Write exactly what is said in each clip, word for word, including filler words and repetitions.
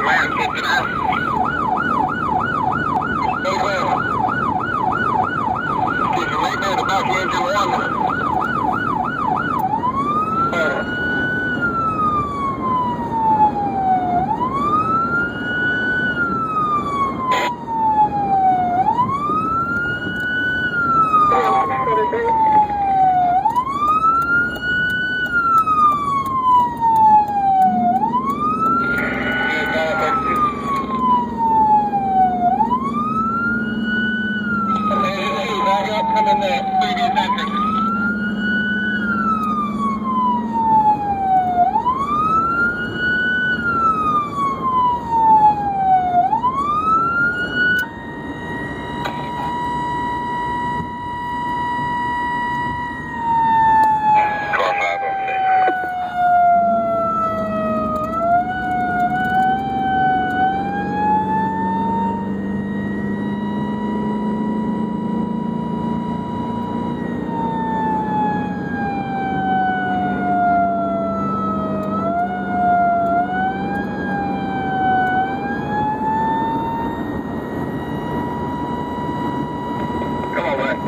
man sitting out. Unclear. Did you make that about the engine one? Uh, Come in there, previous entrance. Car five oh six. Come on, man.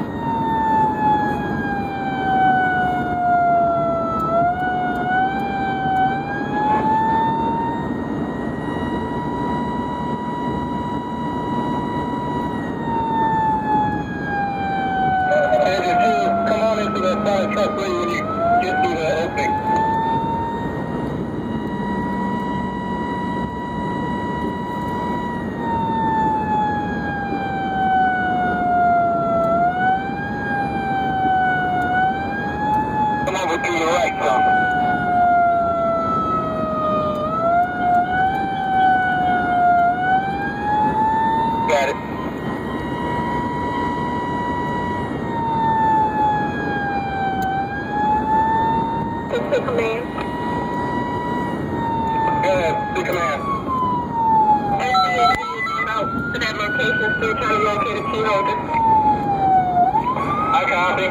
And if you come on into that side truck when you get through the opening. Come over to your right, son. Got it. Six command. Go ahead, six command. Out to that location, still trying to locate a key holder. I copy.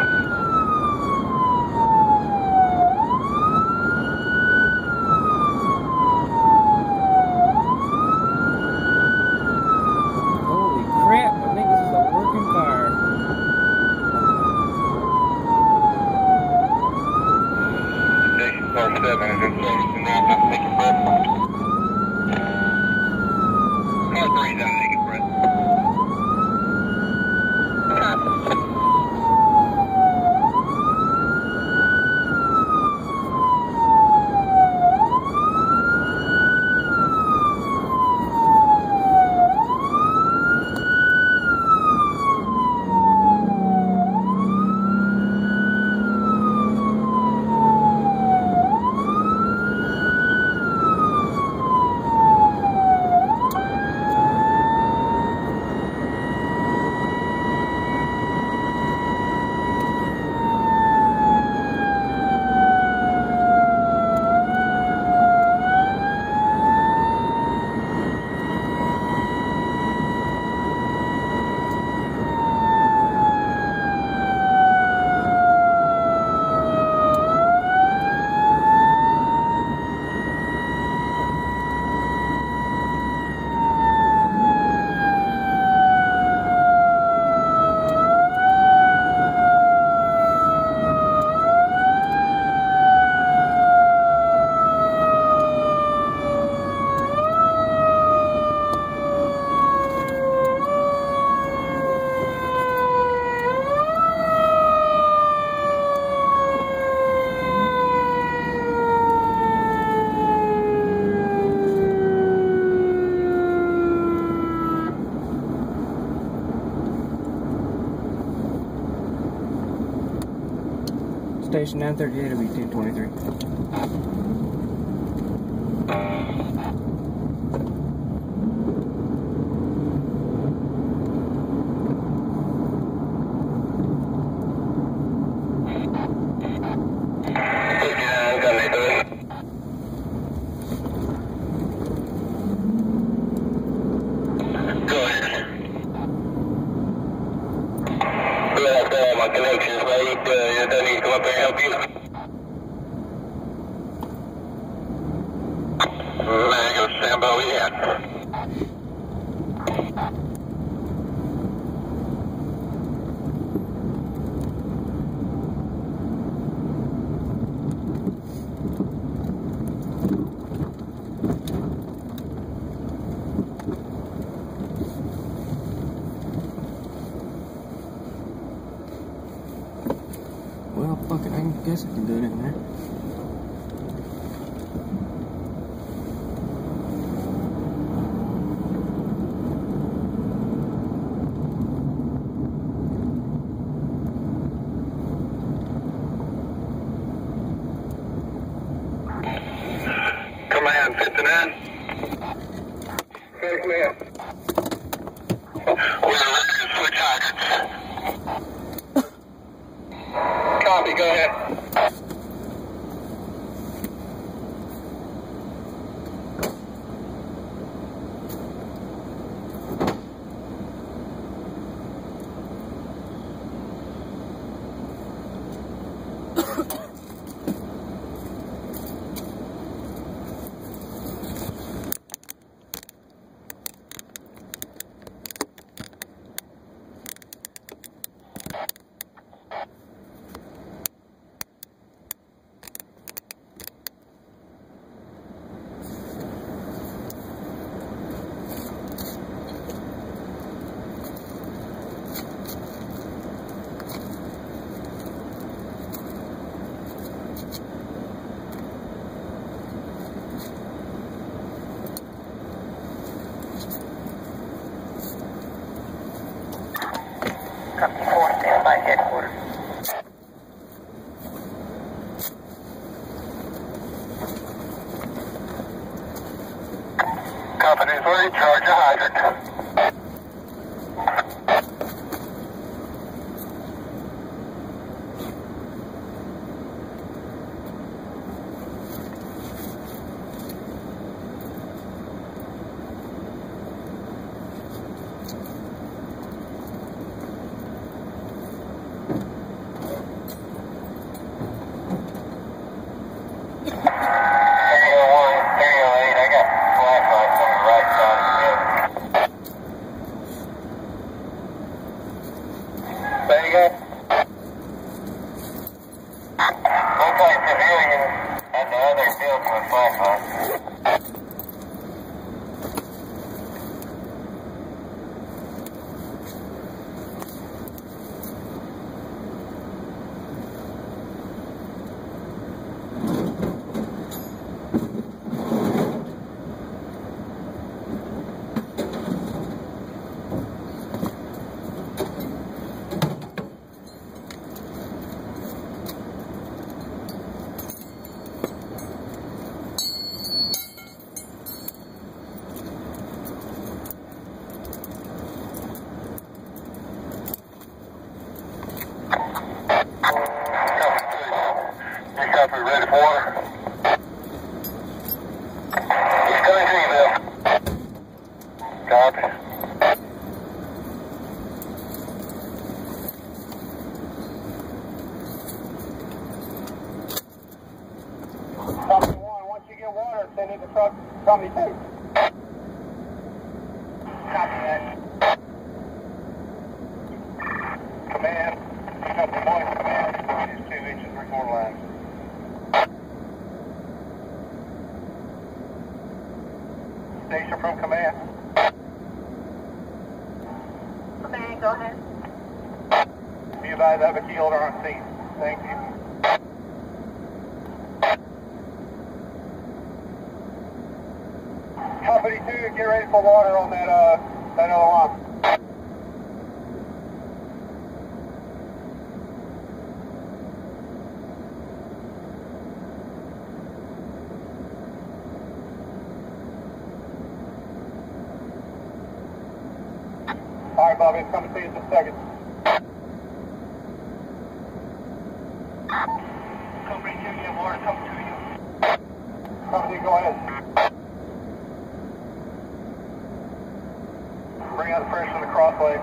Holy crap, I think this is a working car. Station car seven is in service and now I'm taking breath. Car three is out taking breath. Copy. Station nine thirty-eight will be two twenty-three. My connections, mate. Uh, does that need to come up there and help you? Man, go Sam all we had. Well, fuck it, I guess I can do it in there. Command fifty-nine. Hey, command. We're ready to switch hydrants. Copy, go ahead. Company four, stand by headquarters. Company three, charge a hydrant. Ready for water? He's coming to you, Bill. Copy. Company one, once you get water, send it to truck company two. Copy that. Command, company one, command, is two inches, three quarter lines. Station from command. Command, go ahead. Be advised, I have a key holder on scene. Thank you. Company two, get ready for water on that, uh, that other line. All right, Bobby, it's coming to you in just a second. Company two, you have water coming to you. Company, go ahead. Bring out the pressure in the cross leg.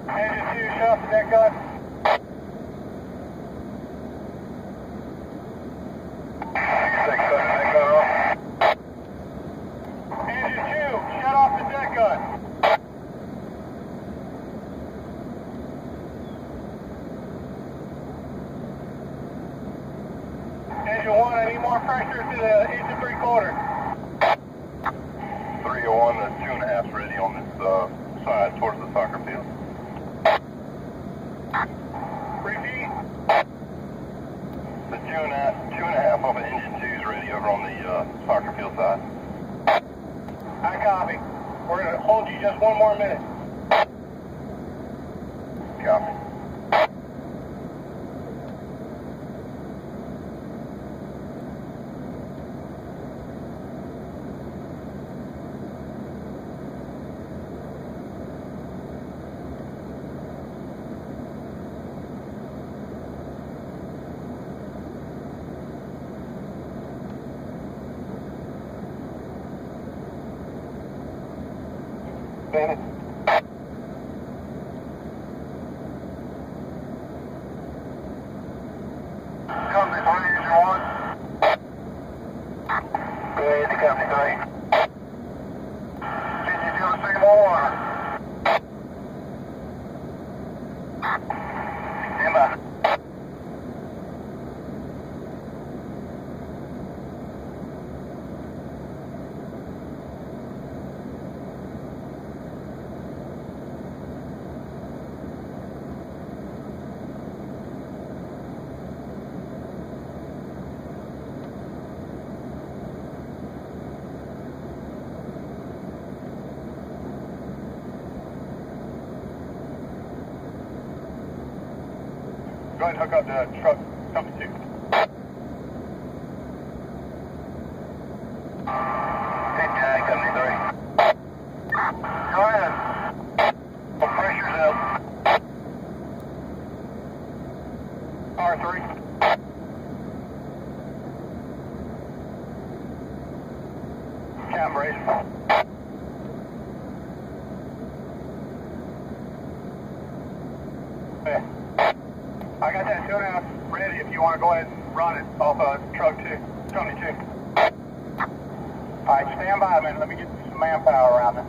Engine two, shut off the deck gun. Six, shut the deck gun off. Engine two, shut off the deck gun. Engine one, I need more pressure to the eight and three quarter. three oh one, the two and a half's ready on this uh, side towards the soccer field. Repeat. The two and a half, two and a half of engine two is ready over on the uh, soccer field side. I copy. We're going to hold you just one more minute. Copy. Bennett. Company three, engine one. Go ahead to company three. Can you give us any more water? Stand by. Go ahead and hook up the truck, company two. fifty-nine, company three. Go ahead. Well, pressure's up. R three. Cam raise. Okay. I got that two and a half ready if you want to go ahead and run it off of truck two, company two. Alright, stand by a minute. Let me get some manpower around there.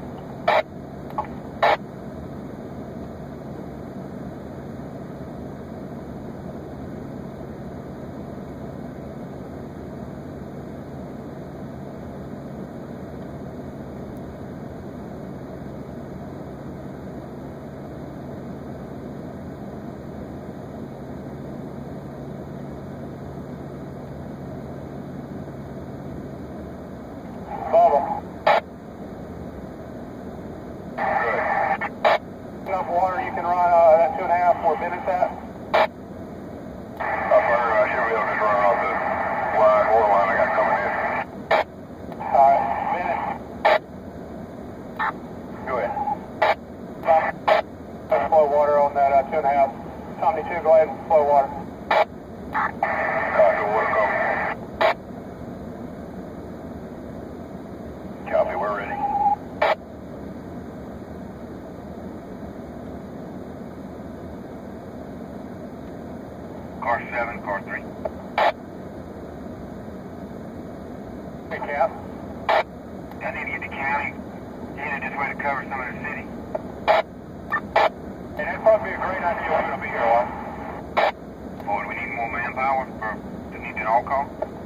Bubble. Good. Enough water you can run uh, that two and a half where Bennett's at? Up there, I should be able to just run off the line, oil line I got coming in. Alright, Bennett. Go ahead. Let's flow water on that uh, two and a half. Company two, go ahead and flow water. Copy, water coming. Copy, we're ready. Car seven, car three. Hey, Cap. I need to get to county. Headed this way to cover some of the city. And that'd probably be a great idea. We're going to be here a while. Boy, do we need more manpower for to need an all call?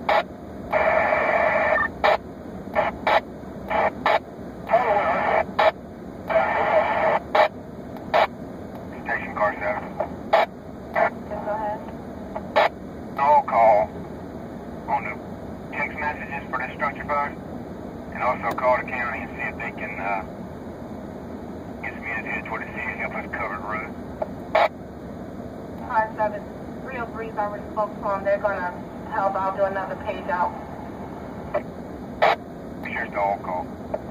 Station car seven. Go ahead. All call on the text messages for this structure fire, and also call the county and see if they can uh, get some units headed toward the city and help us cover the road. Car seven. three oh three's already spoke to them. They're going to help. I'll do another page out. Here's the all call.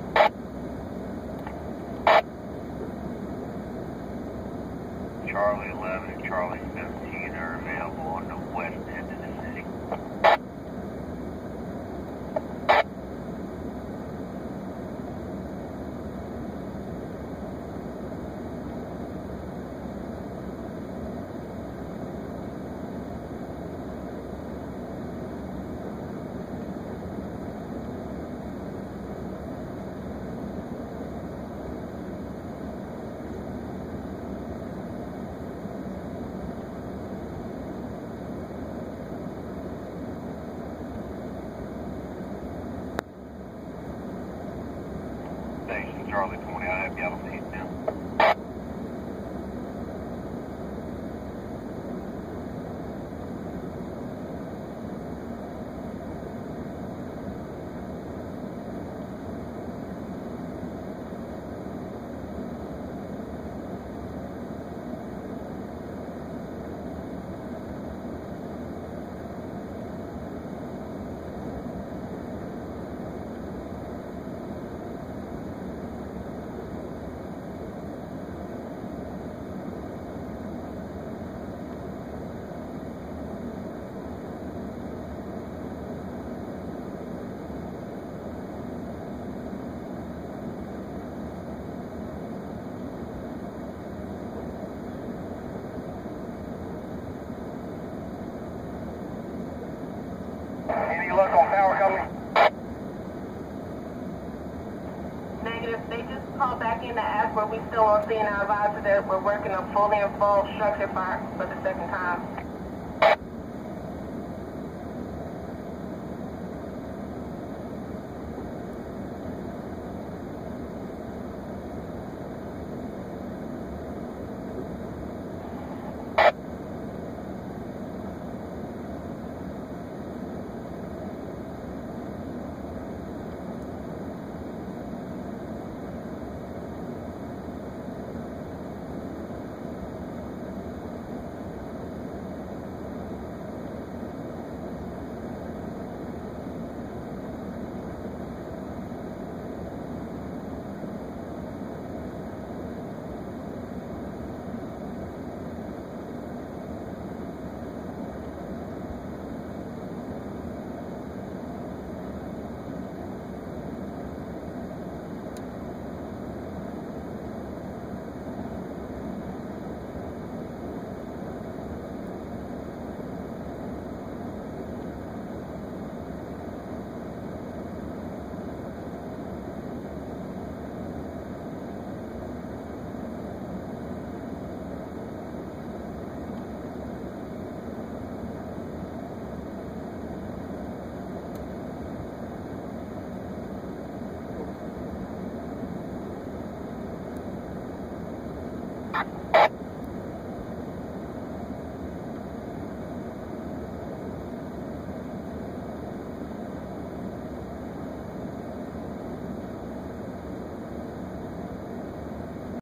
Charlie eleven and Charlie seventeen are available on the west end of the city. Casper, we still on scene. I advise you that we're working a fully involved structure fire for the second time.